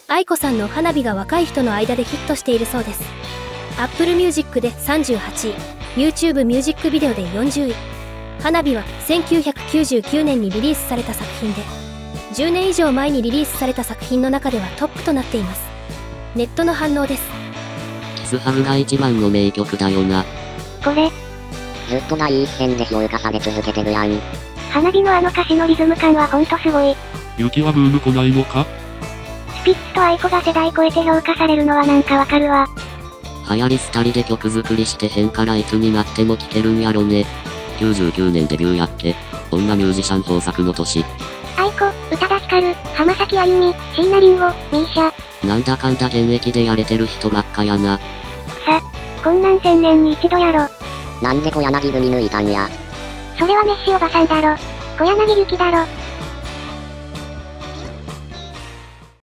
愛子さんの花火が若い人の間でヒットしているそうです。Apple Music で38位、YouTube ミュージックビデオで40位。花火は1999年にリリースされた作品で、10年以上前にリリースされた作品の中ではトップとなっています。ネットの反応です。 キスハグが一番の名曲だよな。 これ、 ずっと第一線で評価され続けてるやん。 花火のあの歌詞のリズム感はほんとすごい。 雪はブーム来ないのか？ スピッツと愛子が世代超えて評価されるのはなんかわかるわ。 流行り廃りで曲作りして変からいつになっても聴けるんやろね。99年デビューやっけ。女ミュージシャン豊作の年。 愛子、宇多田ヒカル、浜崎あゆみ、椎名林檎、ミーシャ。 なんだかんだ現役でやれてる人ばっかやな。 こんなん1000年に一度やろ。 なんで小柳組抜いたんや。 それはメッシおばさんだろ。小柳ゆきだろ。